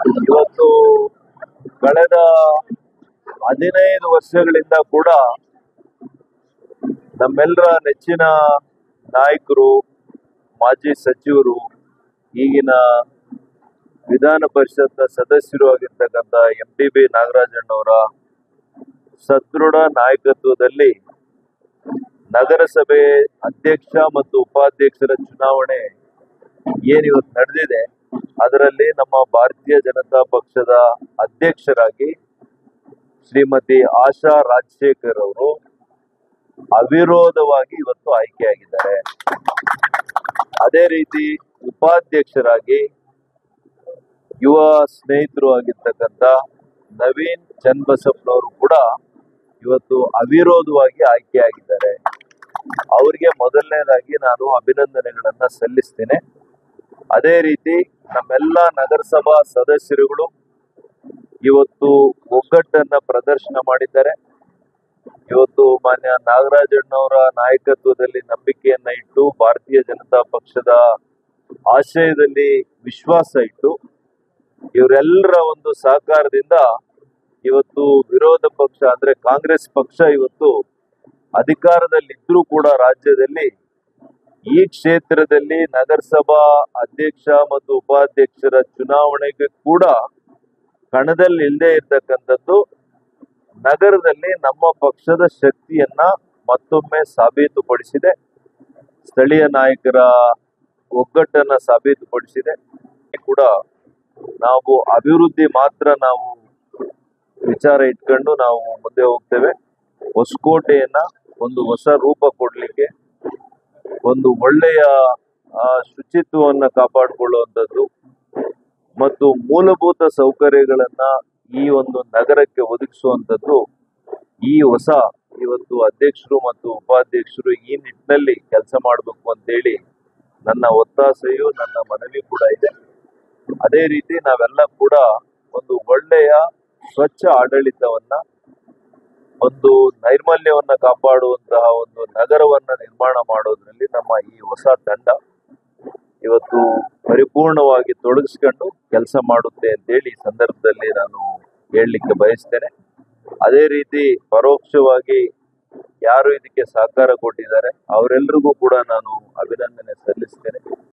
ಇವತ್ತು ಕಳೆದ 15 ವರ್ಷಗಳಿಂದ ಕೂಡ ನಮ್ಮೆಲ್ಲರ ನೆಚ್ಚಿನ ನಾಯಕರು, ಮಾಜಿ ಸಚಿವರು, ಈಗಿನ ವಿಧಾನ ಪರಿಷತ್ನ ಸದಸ್ಯರು ಆಗಿರ್ತಕ್ಕಂಥ MTB ನಾಗರಾಜಣ್ಣವರ ಸದೃಢ ನಾಯಕತ್ವದಲ್ಲಿ ನಗರಸಭೆ ಅಧ್ಯಕ್ಷ ಮತ್ತು ಉಪಾಧ್ಯಕ್ಷರ ಚುನಾವಣೆ ಏನಿವತ್ತು ನಡೆದಿದೆ, ಅದರಲ್ಲಿ ನಮ್ಮ ಭಾರತೀಯ ಜನತಾ ಪಕ್ಷದ ಅಧ್ಯಕ್ಷರಾಗಿ ಶ್ರೀಮತಿ ಆಶಾ ರಾಜಶೇಖರ್ ಅವರು ಅವಿರೋಧವಾಗಿ ಇವತ್ತು ಆಯ್ಕೆಯಾಗಿದ್ದಾರೆ. ಅದೇ ರೀತಿ ಉಪಾಧ್ಯಕ್ಷರಾಗಿ ಯುವ ಸ್ನೇಹಿತರು ಆಗಿರ್ತಕ್ಕಂಥ ನವೀನ್ ಚನ್ನಬಸಪ್ಪನವರು ಕೂಡ ಇವತ್ತು ಅವಿರೋಧವಾಗಿ ಆಯ್ಕೆಯಾಗಿದ್ದಾರೆ. ಅವರಿಗೆ ಮೊದಲನೇದಾಗಿ ನಾನು ಅಭಿನಂದನೆಗಳನ್ನ ಸಲ್ಲಿಸ್ತೇನೆ. ಅದೇ ರೀತಿ ನಮ್ಮೆಲ್ಲ ನಗರಸಭಾ ಸದಸ್ಯರುಗಳು ಇವತ್ತು ಒಗ್ಗಟ್ಟನ್ನ ಪ್ರದರ್ಶನ ಮಾಡಿದ್ದಾರೆ. ಇವತ್ತು ಮಾನ್ಯ ನಾಗರಾಜಣ್ಣವರ ನಾಯಕತ್ವದಲ್ಲಿ ನಂಬಿಕೆಯನ್ನ ಇಟ್ಟು, ಭಾರತೀಯ ಜನತಾ ಪಕ್ಷದ ಆಶಯದಲ್ಲಿ ವಿಶ್ವಾಸ ಇಟ್ಟು, ಇವರೆಲ್ಲರ ಒಂದು ಸಹಕಾರದಿಂದ ಇವತ್ತು ವಿರೋಧ ಪಕ್ಷ ಅಂದ್ರೆ ಕಾಂಗ್ರೆಸ್ ಪಕ್ಷ ಇವತ್ತು ಅಧಿಕಾರದಲ್ಲಿದ್ರೂ ಕೂಡ ರಾಜ್ಯದಲ್ಲಿ ಈ ಕ್ಷೇತ್ರದಲ್ಲಿ ನಗರಸಭಾ ಅಧ್ಯಕ್ಷ ಮತ್ತು ಉಪಾಧ್ಯಕ್ಷರ ಚುನಾವಣೆಗೆ ಕೂಡ ಕಣದಲ್ಲಿ ಇಲ್ಲದೆ ಇರ್ತಕ್ಕಂಥದ್ದು ನಗರದಲ್ಲಿ ನಮ್ಮ ಪಕ್ಷದ ಶಕ್ತಿಯನ್ನ ಮತ್ತೊಮ್ಮೆ ಸಾಬೀತುಪಡಿಸಿದೆ. ಸ್ಥಳೀಯ ನಾಯಕರ ಒಗ್ಗಟ್ಟನ್ನ ಸಾಬೀತುಪಡಿಸಿದೆ. ಕೂಡ ನಾವು ಅಭಿವೃದ್ಧಿ ಮಾತ್ರ ನಾವು ವಿಚಾರ ಇಟ್ಕೊಂಡು ನಾವು ಮುಂದೆ ಹೋಗ್ತೇವೆ. ಹೊಸಕೋಟೆಯನ್ನ ಒಂದು ಹೊಸ ರೂಪ ಕೊಡ್ಲಿಕ್ಕೆ, ಒಂದು ಒಳ್ಳೆಯ ಶುಚಿತ್ವವನ್ನು ಕಾಪಾಡಿಕೊಳ್ಳುವಂಥದ್ದು ಮತ್ತು ಮೂಲಭೂತ ಸೌಕರ್ಯಗಳನ್ನ ಈ ಒಂದು ನಗರಕ್ಕೆ ಒದಗಿಸುವಂಥದ್ದು ಈ ಹೊಸ ಇವತ್ತು ಅಧ್ಯಕ್ಷರು ಮತ್ತು ಉಪಾಧ್ಯಕ್ಷರು ಈ ನಿಟ್ಟಿನಲ್ಲಿ ಕೆಲಸ ಮಾಡಬೇಕು ಅಂತೇಳಿ ನನ್ನ ಒತ್ತಾಸೆಯು, ನನ್ನ ಮನವಿ ಕೂಡ ಇದೆ. ಅದೇ ರೀತಿ ನಾವೆಲ್ಲ ಕೂಡ ಒಂದು ಒಳ್ಳೆಯ ಸ್ವಚ್ಛ ಆಡಳಿತವನ್ನ, ಒಂದು ನೈರ್ಮಲ್ಯವನ್ನ ಕಾಪಾಡುವಂತಹ ಒಂದು ನಗರವನ್ನ ನಿರ್ಮಾಣ ಮಾಡೋದ್ರಲ್ಲಿ ನಮ್ಮ ಈ ಹೊಸ ತಂಡ ಇವತ್ತು ಪರಿಪೂರ್ಣವಾಗಿ ತೊಡಗಿಸ್ಕೊಂಡು ಕೆಲಸ ಮಾಡುತ್ತೆ ಅಂತೇಳಿ ಈ ಸಂದರ್ಭದಲ್ಲಿ ನಾನು ಹೇಳಲಿಕ್ಕೆ ಬಯಸ್ತೇನೆ. ಅದೇ ರೀತಿ ಪರೋಕ್ಷವಾಗಿ ಯಾರು ಇದಕ್ಕೆ ಸಹಕಾರ ಕೊಟ್ಟಿದ್ದಾರೆ ಅವರೆಲ್ಲರಿಗೂ ಕೂಡ ನಾನು ಅಭಿನಂದನೆ ಸಲ್ಲಿಸ್ತೇನೆ.